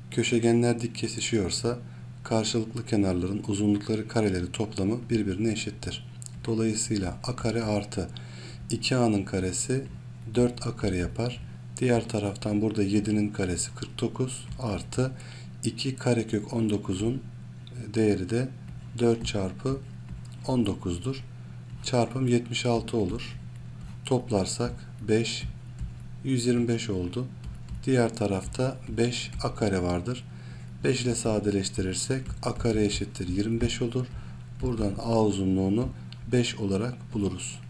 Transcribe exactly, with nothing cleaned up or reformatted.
Köşegenler dik kesişiyorsa karşılıklı kenarların uzunlukları kareleri toplamı birbirine eşittir. Dolayısıyla a kare artı iki a'nın karesi dört a kare yapar. Diğer taraftan burada yedi'nin karesi kırk dokuz artı iki karekök on dokuz'un değeri de dört çarpı on dokuz'dur. Çarpım yetmiş altı olur. Toplarsak beş, yüz yirmi beş oldu. Diğer tarafta beş a kare vardır. beş ile sadeleştirirsek a kare eşittir yirmi beş olur. Buradan a uzunluğunu beş olarak buluruz.